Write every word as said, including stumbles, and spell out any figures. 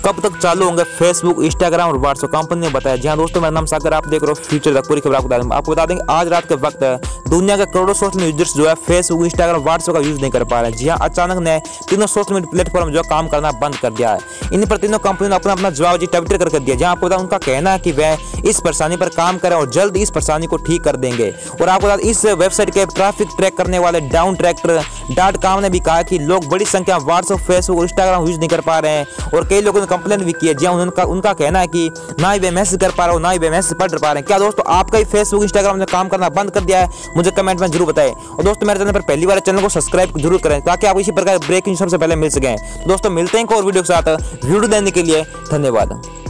कब तक चालू होंगे फेसबुक, इंस्टाग्राम और व्हाट्सएप, कंपनी ने बताया। जी हाँ दोस्तों, मेरा नाम सागर, आप देख रहे हो फ्यूचर तक, पूरी खबर आपको बता देंगे। आपको बता देंगे आज रात के वक्त दुनिया के करोड़ों सोशल यूजर्स जो है फेसबुक, इंस्टाग्राम, व्हाट्सएप का यूज नहीं कर पा रहे हैं। जी हाँ, अचानक ने तीनों सोशल मीडिया प्लेटफॉर्म जो काम करना बंद कर दिया है। इन पर तीनों कंपनी ने अपना अपना जवाब जी ट्विटर करके दिया। जहाँ आपको बता उनका कहना है कि वह इस परेशानी पर काम करें और जल्द इस परेशानी को ठीक कर देंगे। और आपको बता इस वेबसाइट के ट्रैफिक ट्रैक करने वाले डाउन ट्रैक्टर डॉट कॉम ने भी कहा कि लोग बड़ी संख्या में व्हाट्सएप, फेसबुक और इंस्टाग्राम यूज नहीं कर पा रहे हैं और कई लोगों ने कंप्लेन भी की है। जी हाँ, उनका उनका कहना है कि ना ही वे मैसेज कर पा रहे हो, ना ही वे मैसेज पढ़ पा रहे हैं। क्या दोस्तों आपका ही फेसबुक, इंस्टाग्राम ने काम करना बंद कर दिया है? मुझे कमेंट में जरूर बताएं। और दोस्तों मेरे चैनल पर पहली बार चैनल को सब्सक्राइब जरूर करें ताकि आप इसी प्रकार ब्रेकिंग सबसे पहले मिल सकें। दोस्तों मिलते हैं एक और वीडियो के साथ। वीडियो देने के लिए धन्यवाद।